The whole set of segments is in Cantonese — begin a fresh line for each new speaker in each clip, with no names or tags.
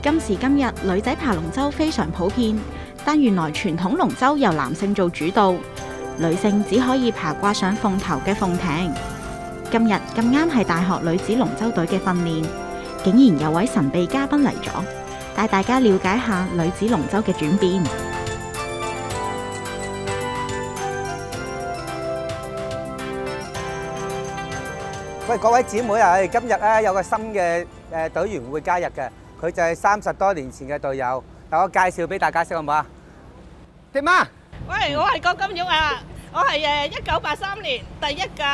今時今日，女仔爬龍舟非常普遍，但原來傳統龍舟由男性做主導，女性只可以爬掛上鳳頭嘅鳳艇。今日咁啱係大學女子龍舟隊嘅訓練，竟然有位神秘嘉賓嚟咗，帶大家了解下女子龍舟嘅轉變。
喂，各位姊妹啊，今日咧有個新嘅隊員會加入嘅，佢就係30多年前嘅隊友。嗱，我介紹俾大家識好唔好啊？點啊？
喂，我係郭金玉啊，我係1983年第一屆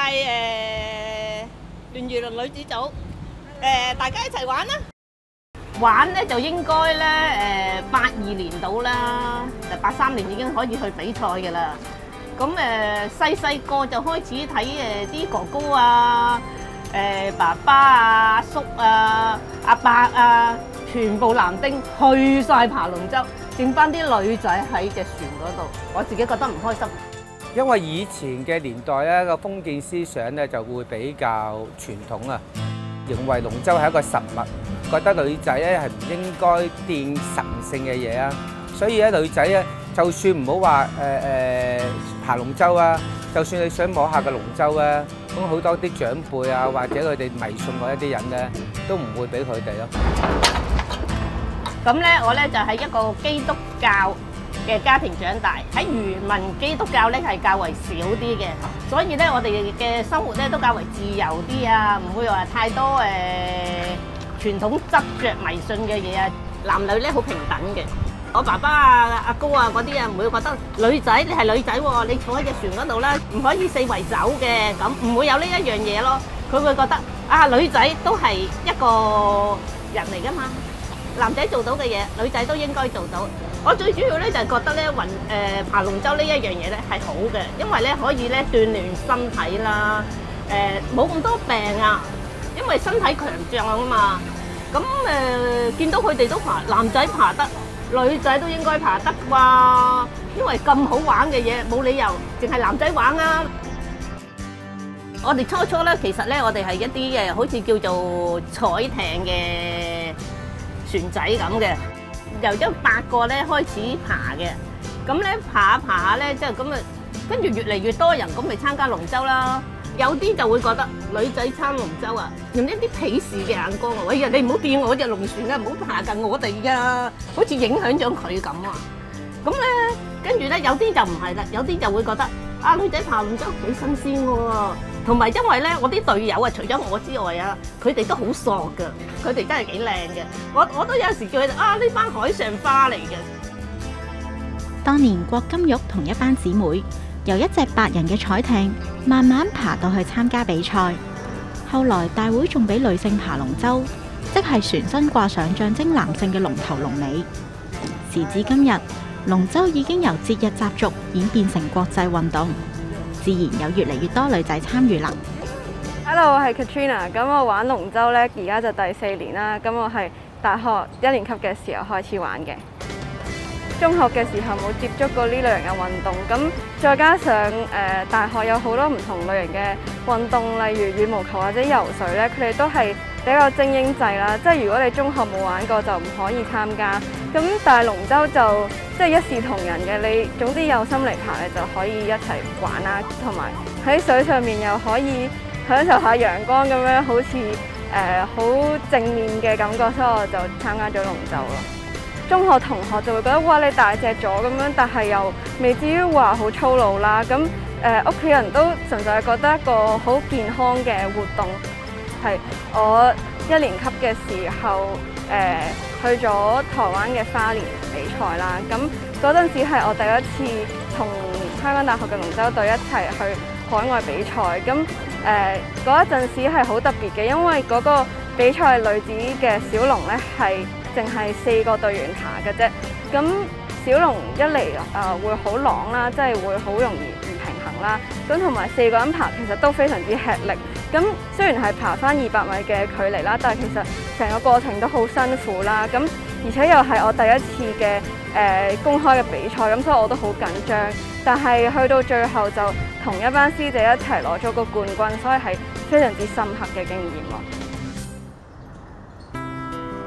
聯誼輪女子組，大家一齊玩啦！玩咧就應該咧82年到啦，83年已經可以去比賽㗎啦。咁細個就開始睇啲哥哥啊。爸爸啊、阿叔啊、阿伯啊，全部男丁去晒爬龍舟，剩翻啲女仔喺隻船嗰度，我自己覺得唔開心。
因為以前嘅年代咧，個封建思想咧就會比較傳統啊，認為龍舟係一個實物，覺得女仔咧係唔應該掂神聖嘅嘢啊，所以咧女仔咧就算唔好話爬龍舟啊，就算你想摸下個龍舟啊。咁好多啲長輩啊，或者佢哋迷信嗰一啲人咧，都唔會俾佢哋咯。
咁咧，我咧就喺一個基督教嘅家庭長大，喺漁民基督教咧係較為少啲嘅，所以咧我哋嘅生活咧都較為自由啲啊，唔會話太多傳統執着迷信嘅嘢啊，男女咧好平等嘅。我爸爸啊、阿哥啊嗰啲啊，唔會覺得女仔你係女仔喎，你坐喺隻船嗰度啦，唔可以四圍走嘅，咁唔會有呢一樣嘢咯。佢會覺得啊，女仔都係一個人嚟噶嘛，男仔做到嘅嘢，女仔都應該做到。我最主要咧就係覺得咧爬龍舟呢一樣嘢咧係好嘅，因為咧可以咧鍛鍊身體啦，冇咁多病啊，因為身體強壯啊嘛。咁見到佢哋都爬，男仔爬得。女仔都應該爬得啩，因為咁好玩嘅嘢，冇理由淨係男仔玩啊！我哋初咧，其實咧，我哋係一啲好似叫做彩艇嘅船仔咁嘅，由8個咧開始爬嘅，咁咧爬下咧，即係咁啊，跟住越嚟越多人，咁咪參加龍舟啦。有啲就會覺得女仔參龍舟啊，用一啲鄙視嘅眼光啊！喂呀，你唔好掂我隻龍船啊，唔好爬近我哋啊，好似影響咗佢咁啊！咁咧，跟住咧有啲就唔係啦，有啲就會覺得啊，女仔爬龍舟幾新鮮喎，同埋因為咧我啲隊友啊，除咗我之外啊，佢哋都好索㗎，佢哋真係幾靚嘅。我都有時叫佢哋啊，呢班海上花嚟嘅。
當年郭金玉同一班姊妹，由一隻8人嘅彩艇慢慢爬到去參加比賽，後來大會仲俾女性爬龍舟，即係船身掛上象徵男性嘅龍頭龍尾。時至今日，龍舟已經由節日習俗演變成國際運動，自然有越嚟越多女仔參與啦。
Hello， 我係 Katrina， 咁我玩龍舟呢，而家就第4年啦。咁我係大學1年級嘅時候開始玩嘅。中學嘅時候冇接觸過呢類型嘅運動，咁再加上大學有好多唔同類型嘅運動，例如羽毛球或者游水咧，佢哋都係比較精英制啦。即係如果你中學冇玩過就唔可以參加。咁但係龍舟就即係一視同仁嘅，你總之有心嚟爬你就可以一齊玩啦，同埋喺水上面又可以享受下陽光咁樣，好似好正面嘅感覺，所以我就參加咗龍舟咯。中學同學就會覺得哇你大隻咗咁樣，但係又未至於話好粗魯啦。咁屋企人都純粹係覺得一個好健康嘅活動。係我1年級嘅時候去咗台灣嘅花蓮比賽啦。咁嗰陣時係我第一次同香港大學嘅龍舟隊一齊去海外比賽。咁嗰一陣時係好特別嘅，因為嗰個比賽女子嘅小龍咧係淨係4個隊員爬嘅啫，咁小龍一嚟會好浪啦，即係會好容易唔平衡啦。咁同埋4個人爬其實都非常之吃力。咁雖然係爬返200米嘅距離啦，但係其實成個過程都好辛苦啦。咁而且又係我第一次嘅公開嘅比賽，咁所以我都好緊張。但係去到最後就同一班師姐一齊攞咗個冠軍，所以係非常之深刻嘅經驗咯。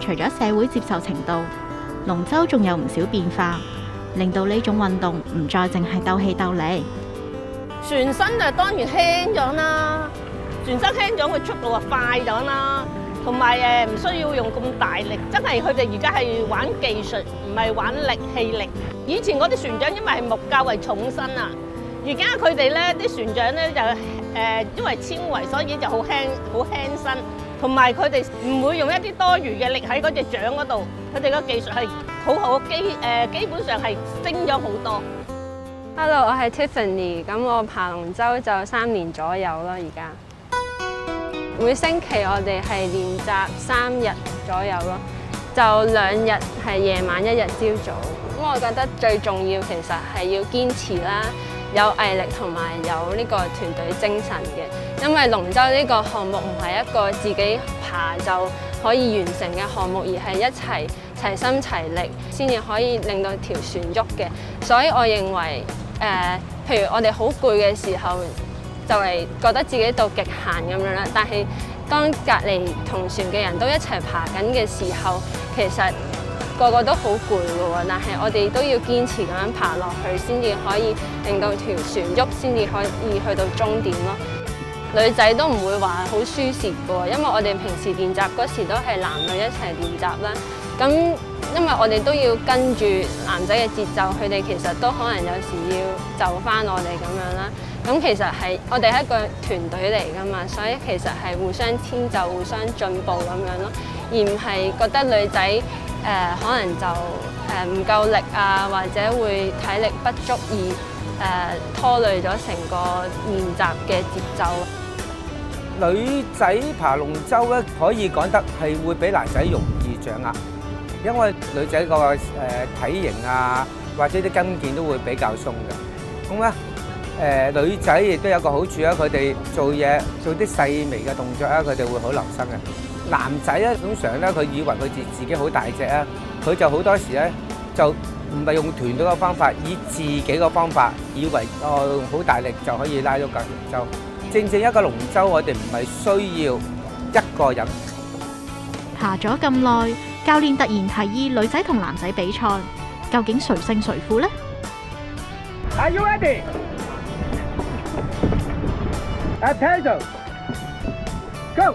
除咗社會接受程度，龍舟仲有唔少變化，令到呢種運動唔再淨係鬥氣鬥力。
船身就當然輕咗啦，船身輕咗，佢速度啊快咗啦，同埋唔需要用咁大力，真係佢哋而家係玩技術，唔係玩力氣力。以前嗰啲船長因為係木較為重身啊，而家佢哋咧啲船長咧就因為纖維，所以就好輕身，同埋佢哋唔會用一啲多餘嘅力喺嗰隻槳嗰度，佢哋個技術係好好，基本上係升咗好多。
Hello， 我係 Tiffany， 咁我爬龍舟就3年左右啦，而家。每星期我哋係練習3日左右咯，就2日係夜晚，1日朝早。咁我覺得最重要其實係要堅持啦，有毅力同埋有呢個團隊精神嘅。因為龍舟呢個項目唔係一個自己爬就可以完成嘅項目，而係一齊齊心齊力先至可以令到條船喐嘅。所以我認為譬如我哋好攰嘅時候，就係覺得自己到極限咁樣啦。但係當隔離同船嘅人都一齊爬緊嘅時候，其實個個都好攰㗎喎。但係我哋都要堅持咁樣爬落去，先至可以令到條船喐，先至可以去到終點咯。女仔都唔會話好輸蝕㗎喎，因為我哋平時練習嗰時都係男女一齊練習啦。咁因為我哋都要跟住男仔嘅節奏，佢哋其實都可能有時要就返我哋咁樣啦。咁其實係我哋係一個團隊嚟㗎嘛，所以其實係互相遷就、互相進步咁樣咯，而唔係覺得女仔可能就唔夠力啊，或者會體力不足而拖累咗成個練習嘅節奏。
女仔爬龍舟咧，可以講得係會比男仔容易掌握。因為女仔個體型啊，或者啲筋腱都會比較鬆嘅。咁咧女仔亦都有個好處啊，佢哋做嘢做啲細微嘅動作啊，佢哋會好留心嘅。男仔咧通常咧，佢以為佢自己好大隻啊，佢就好多時咧就唔係用團隊嘅方法，以自己嘅方法，以為用好大力就可以拉到架龍舟。正正一個龍舟，我哋唔係需要一個人。
爬咗咁耐，教練突然提議女仔同男仔比賽，究竟誰勝誰負呢？
Are you ready? Attention! Go!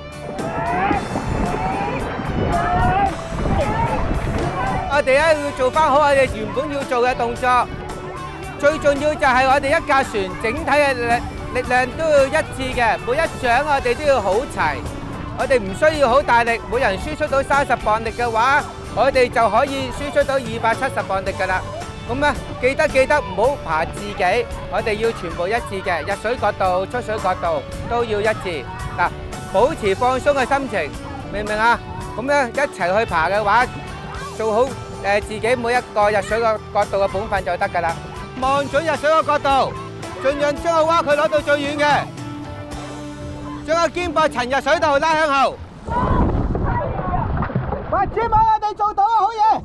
我哋咧要做翻好我哋原本要做嘅動作，最重要就係我哋一架船整體嘅力量都要一致嘅，每一槳我哋都要好齊。我哋唔需要好大力，每人輸出到30磅力嘅話，我哋就可以輸出到270磅力㗎啦。咁咧記得唔好爬自己，我哋要全部一致嘅，入水角度、出水角度都要一致。嗱，保持放鬆嘅心情，明唔明啊？咁咧一齊去爬嘅話，做好自己每一個入水嘅角度嘅本分就得㗎啦。望準入水嘅角度，盡量將個蛙佢攞到最遠嘅。將個肩膊沉入水度，拉向後。喂，姐妹，我哋做到啊，好嘢！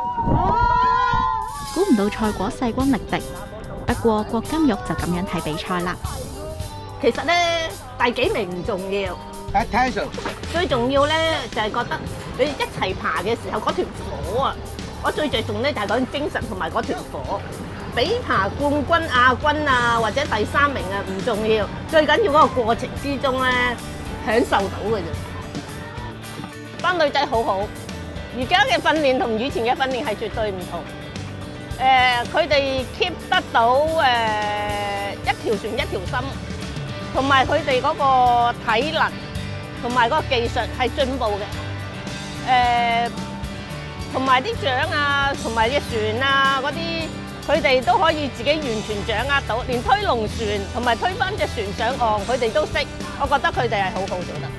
估唔到賽果勢均力敵，不過郭金玉就咁樣睇比賽啦。
其實咧，第幾名唔重要。
Attention！
最重要咧就係覺得你一齊爬嘅時候嗰團火啊！我最着重咧就係嗰種精神同埋嗰團火。比爬冠軍、亞軍啊，或者第3名啊唔重要，最緊要嗰個過程之中咧享受到嘅啫。班女仔好好，而家嘅訓練同以前嘅訓練係絕對唔同。佢哋 keep 得到一條船一條心，同埋佢哋嗰個體能同埋嗰個技術係進步嘅。同埋啲槳啊，同埋隻船啊嗰啲。佢哋都可以自己完全掌握到，連推龍船同埋推翻隻船上岸，佢哋都識。我覺得佢哋係好好做得。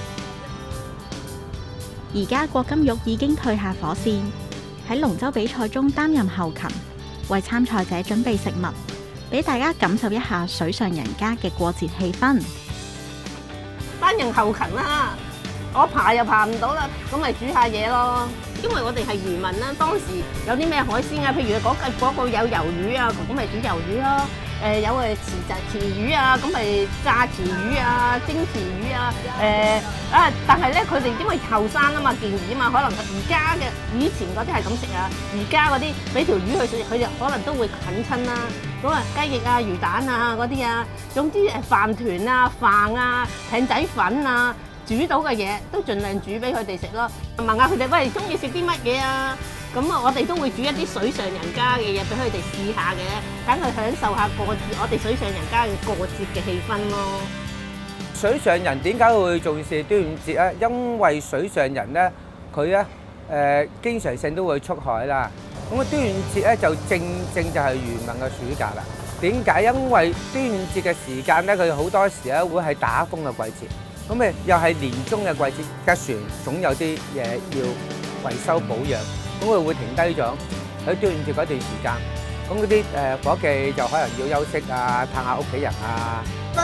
而家郭金玉已經退下火線，喺龍舟比賽中擔任後勤，為參賽者準備食物，俾大家感受一下水上人家嘅過節氣氛。
單人後勤啦，我爬又爬唔到啦，咁咪煮下嘢咯。因為我哋係漁民啦，當時有啲咩海鮮啊，譬如嗰個有魷魚啊，咁咪煮魷魚咯。 有池魚啊，咁咪炸池魚啊、蒸池魚啊，但係咧佢哋因為後生啊嘛，健兒啊嘛，可能而家嘅以前嗰啲係咁食啊，而家嗰啲俾條魚去食，佢哋可能都會啃親啦。咁啊雞翼啊、魚蛋啊嗰啲啊，總之飯團啊、飯啊、艇仔粉啊，煮到嘅嘢都盡量煮俾佢哋食咯。問下佢哋喂，中意食啲乜嘢啊？咁啊，我哋都會煮一啲水上人家嘅嘢俾佢哋試下嘅，等佢享受下過節我哋水上人家嘅過節嘅氣氛咯。
水上人點解會重視端午節咧？因為水上人咧，佢咧經常性都會出海啦。咁啊，端午節咧就正就係漁民嘅暑假啦。點解？因為端午節嘅時間咧，佢好多時咧會係打風嘅季節，咁又係年中嘅季節，架船總有啲嘢要維修保養。咁佢會停低咗喺端午節嗰段時間，咁嗰啲夥計就可能要休息啊，探下屋企人啊。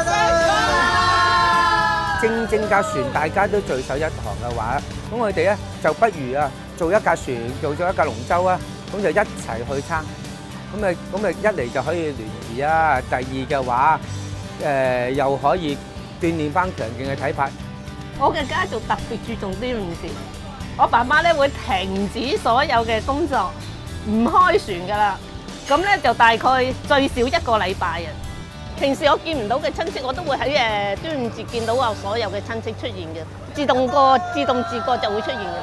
正架船大家都聚首一堂嘅話，咁我哋咧就不如做一架船，做咗一架龍舟啊，咁就一齊去撐。咁一嚟就可以聯誼啊，第二嘅話又可以鍛鍊翻強勁嘅體魄。
我嘅家族特別注重端午節。我爸媽咧會停止所有嘅工作，唔開船噶啦。咁咧就大概最少1個禮拜啊。平時我見唔到嘅親戚，我都會喺端午節見到啊所有嘅親戚出現嘅，自動自覺就會出現嘅。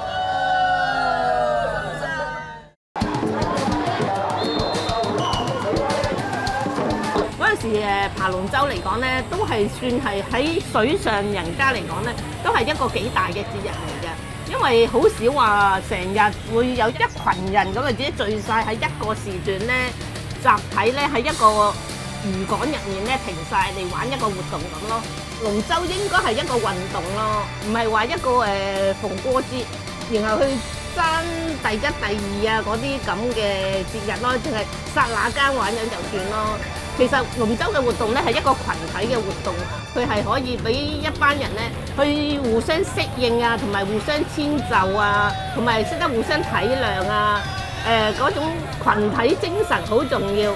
嗰陣時爬龍舟嚟講咧，都係算係喺水上人家嚟講咧，都係一個幾大嘅節日嚟嘅。因為好少話成日會有一群人咁啊，自己聚晒喺一個時段咧，集體咧喺一個漁港入面咧停晒嚟玩一個活動咁咯。龍舟應該係一個運動咯，唔係話一個逢過節，然後去爭第一、第二啊嗰啲咁嘅節日咯，淨係剎那間玩緊就算咯。其實龍舟嘅活動咧係一個群體嘅活動，佢係可以俾一班人咧去互相適應啊，同埋互相遷就啊，同埋識得互相體諒啊，嗰種群體精神好重要。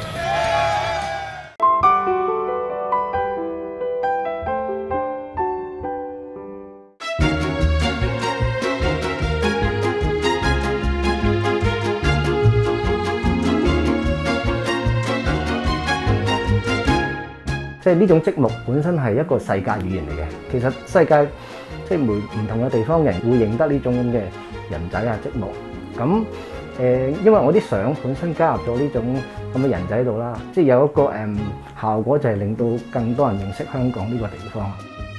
即係呢種積木本身係一個世界語言嚟嘅。其實世界即係唔同嘅地方人會認得呢種咁嘅人仔啊積木。咁因為我啲相本身加入咗呢種咁嘅人仔喺度啦，即係有一個效果就係令到更多人認識香港呢個地方。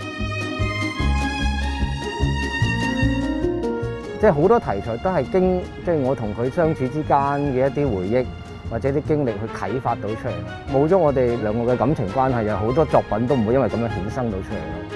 即係好多題材都係經即係我同佢相處之間嘅一啲回憶，或者啲經歷去啟發到出嚟。冇咗我哋兩個嘅感情關係，有好多作品都唔會因為咁樣衍生到出嚟咯。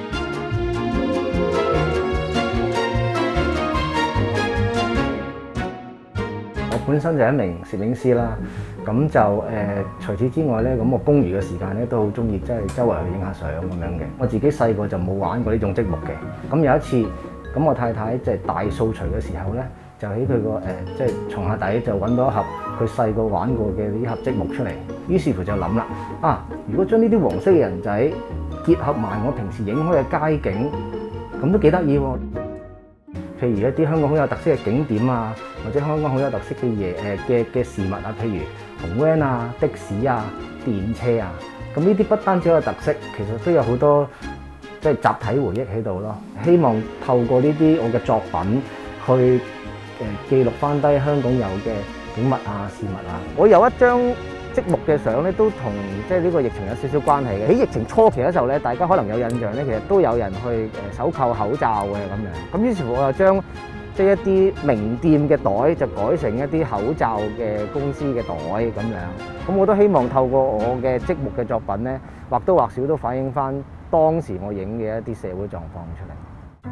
我本身就係一名攝影師啦，咁就除此之外咧，咁我公餘嘅時間咧都好中意即係周圍去影下相咁樣嘅。我自己細個就冇玩過呢種積木嘅，咁有一次咁我太太即係大掃除嘅時候咧，就喺佢個即係床下底就揾到一盒佢細個玩過嘅呢盒積木出嚟，於是乎就諗啦，如果將呢啲黃色嘅人仔結合埋我平時影開嘅街景，咁都幾得意喎。譬如一啲香港好有特色嘅景點啊，或者香港好有特色嘅嘢嘅事物啊，譬如紅 van 啊、的士啊、電車啊，咁呢啲不單止有特色，其實都有好多即係集體回憶喺度咯。希望透過呢啲我嘅作品去記錄翻低香港有嘅景物啊、事物啊。我有一張積木嘅相咧，都同即係呢個疫情有少少關係嘅。喺疫情初期嘅時候咧，大家可能有印象咧，其實都有人去手購口罩嘅咁樣。咁於是乎我就將即係一啲名店嘅袋就改成一啲口罩嘅公司嘅袋咁樣。咁我都希望透過我嘅積木嘅作品咧，或多或少都反映翻當時我影嘅一啲社會狀況出嚟。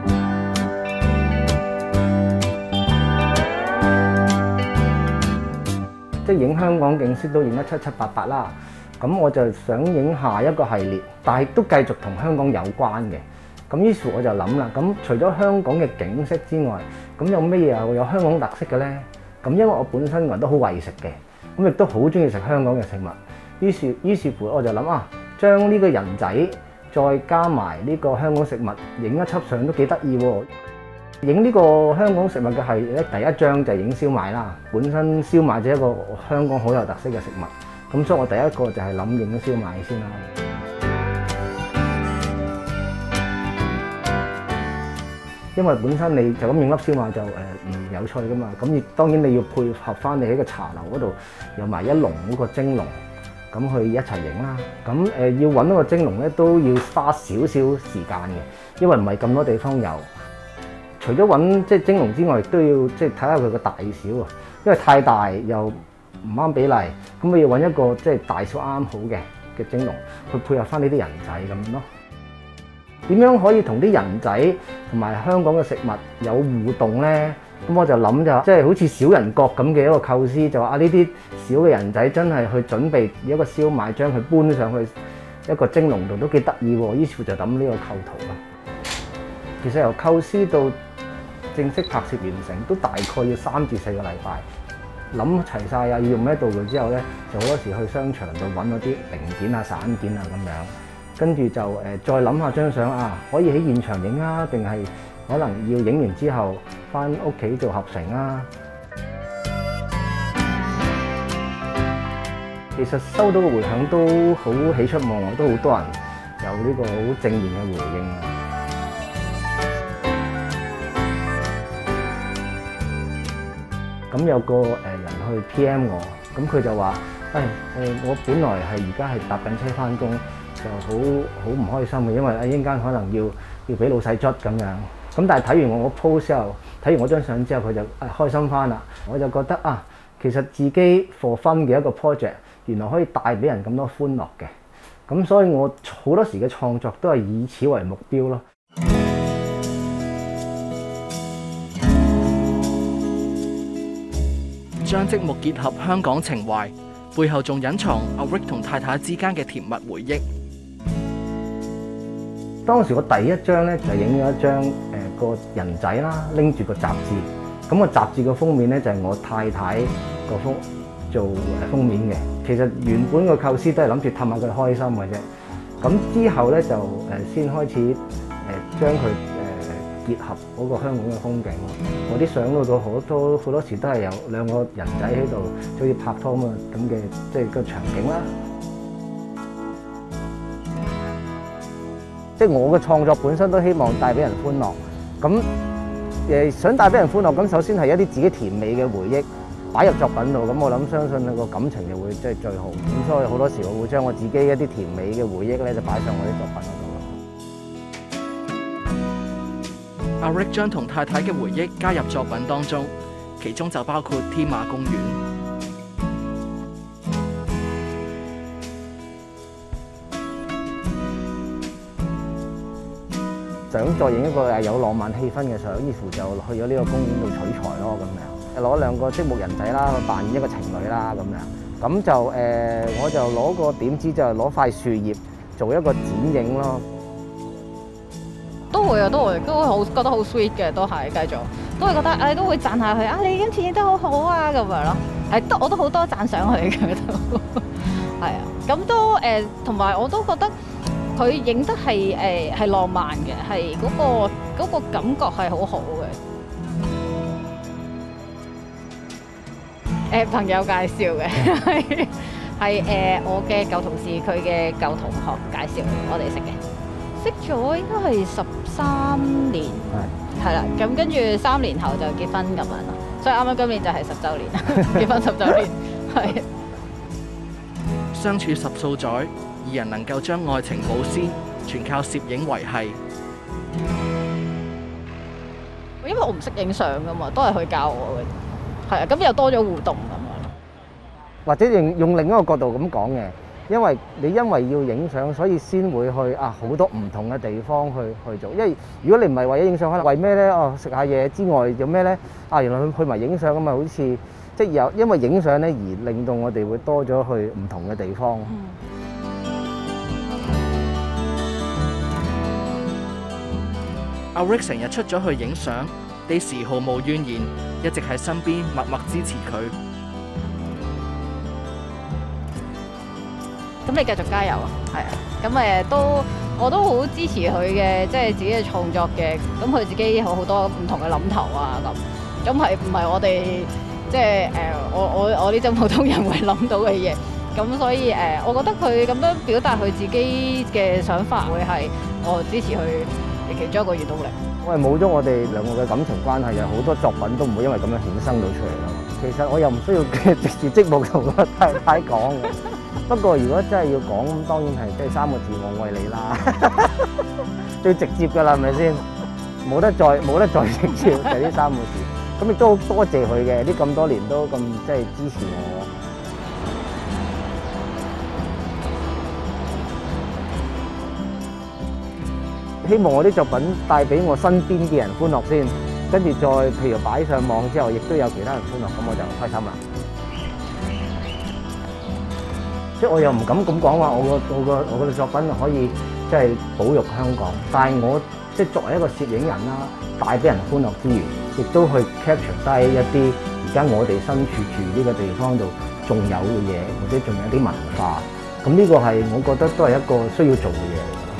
即係影香港景色都影得七七八八啦，咁我就想影下一個系列，但係都繼續同香港有關嘅。咁於是我就諗啦，咁除咗香港嘅景色之外，咁有咩嘢有香港特色嘅咧？咁因為我本身個人都好為食嘅，咁亦都好中意食香港嘅食物。 於是乎我就諗啊，將呢個人仔再加埋呢個香港食物，影一輯相都幾得意喎。影呢個香港食物嘅係咧，第一張就係影燒賣啦。本身燒賣就係一個香港好有特色嘅食物，咁所以我第一個就係諗影燒賣先啦。因為本身你就咁影粒燒賣就唔有趣噶嘛，咁當然你要配合翻你喺個茶樓嗰度有埋一籠嗰個蒸籠，咁去一齊影啦。咁要揾嗰個蒸籠咧都要花少少時間嘅，因為唔係咁多地方有。除咗揾即係蒸籠之外，亦都要即係睇下佢個大小啊，因為太大又唔啱比例，咁你要揾一個即係大小啱好嘅蒸籠去配合翻呢啲人仔咁樣咯。點樣可以同啲人仔同埋香港嘅食物有互動呢？咁我就諗就即係好似小人國咁嘅一個構思，就話啊呢啲小嘅人仔真係去準備一個燒賣，將佢搬上去一個蒸籠度都幾得意喎。於是乎就諗呢個構圖啦。其實由構思到正式拍攝完成都大概要3至4個禮拜，諗齊晒啊要用咩道具之後呢，就好多時去商場度揾嗰啲零件啊、散件啊咁樣。跟住就再諗下張相啊，可以喺現場影啊，定係可能要影完之後返屋企做合成啊。其實收到嘅迴響都好喜出望外，都好多人有呢個好正面嘅回應啊。咁有個人去 PM 我，咁佢就話：我本來係而家係搭緊車返工。就好唔開心嘅，因為一陣間可能要俾老細捽咁樣。咁但係睇完我個 post 之後，睇完我張相之後，佢就開心翻啦。我就覺得啊，其實自己 for fun 嘅一個 project，原來可以帶俾人咁多歡樂嘅。咁所以我好多時嘅創作都係以此為目標咯。
將積木結合香港情懷，背後仲隱藏阿 Rick 同太太之間嘅甜蜜回憶。
當時我第一張咧就影咗一張個人仔啦，拎住個雜誌。咁個雜誌個封面咧就係我太太個封做封面嘅。其實原本個構思都係諗住氹下佢開心嘅啫。咁之後咧就先開始將佢結合嗰個香港嘅風景咯。我啲相到好多時都係有兩個人仔喺度，好似拍拖咁嘅即係個場景啦。即係我嘅創作本身都希望帶俾人歡樂，咁想帶俾人歡樂，咁首先係一啲自己甜美嘅回憶擺入作品度，咁我諗相信個感情就會即係最好。咁所以好多時我會將我自己一啲甜美嘅回憶咧，就擺上我啲作品嗰度。
阿 Rick 將同太太嘅回憶加入作品當中，其中就包括天馬公園。
想再影一個有浪漫氣氛嘅相，於是就去咗呢個公園度取材咯，咁樣攞兩個積木人仔啦，去扮演一個情侶啦，咁樣。咁就我就攞個點子，就係攞塊樹葉做一個剪影咯。
都會啊，都好覺得好 sweet 嘅，都係繼續，都會覺得都會讚下佢啊，你今次影得好好啊，咁樣咯。我都好多讚賞佢嘅都，係啊，咁都同埋我都覺得佢影得係浪漫嘅，係嗰個感覺係好好嘅。朋友介紹嘅，係我嘅舊同事，佢嘅舊同學介紹我哋識嘅。識咗應該係13年，係啦，咁跟住3年後就結婚咁樣咯，所以啱啱今年就係10週年，結婚10週年，係。
相處10數載，二人能夠將愛情保鮮，全靠攝影維繫。
因為我唔識影相噶嘛，都係佢教我嘅，係啊，咁又多咗互動咁樣。
或者用另一個角度咁講嘅。因為要影相，所以先會去好多唔同嘅地方去做。因為如果你唔係為咗影相，可能為咩咧？食下嘢之外有咩咧？原來去埋影相咁啊，好似即係因為影相咧而令到我哋會多咗去唔同嘅地方。
阿 Rick 成日出咗去影相，Daisy毫無怨言，一直喺身邊默默支持佢。
咁你繼續加油啊，係啊，咁我都好支持佢嘅，即係自己嘅創作嘅，咁佢自己有好多唔同嘅諗頭啊，咁係唔係我哋即係我呢種普通人會諗到嘅嘢，咁所以我覺得佢咁樣表達佢自己嘅想法，會係我支持佢嘅其中一個原動力。
因為冇咗我哋兩個嘅感情關係，有好多作品都唔會因為咁樣衍生到出嚟咯。其實我又唔需要直接職務同個太太講嘅。不過如果真係要講，咁當然係即係3個字，我愛你啦，最直接㗎啦，係咪先？冇得再直接，就係呢3個字。咁亦都好多謝佢嘅，呢咁多年都咁即係支持我。希望我啲作品帶俾我身邊嘅人歡樂先，跟住再譬如擺上網之後，亦都有其他人歡樂，咁我就開心啦。即係我又唔敢咁講話，我個作品可以即係保育香港，但係我即係作為一個攝影人啦，帶俾人歡樂之餘，亦都去 capture 低一啲而家我哋身處呢個地方度仲有嘅嘢，或者仲有啲文化。咁呢個係我覺得都係一個需要做嘅嘢嚟。